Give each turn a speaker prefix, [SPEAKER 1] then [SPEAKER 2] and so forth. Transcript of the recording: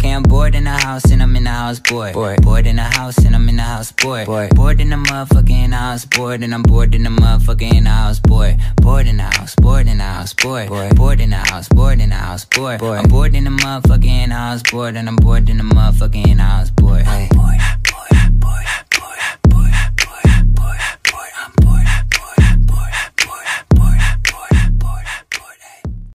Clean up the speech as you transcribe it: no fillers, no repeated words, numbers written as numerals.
[SPEAKER 1] Okay, I'm bored in the house and I'm in the house bored. Bored in the house and I'm in the house bored. Bored in the motherfucking house bored, and I'm bored in the motherfucking house bored. Bored in the house, bored in the house bored. Bored in the house, bored in the house bored. I'm bored in the motherfucking house bored, and I'm bored in the motherfucking house bored.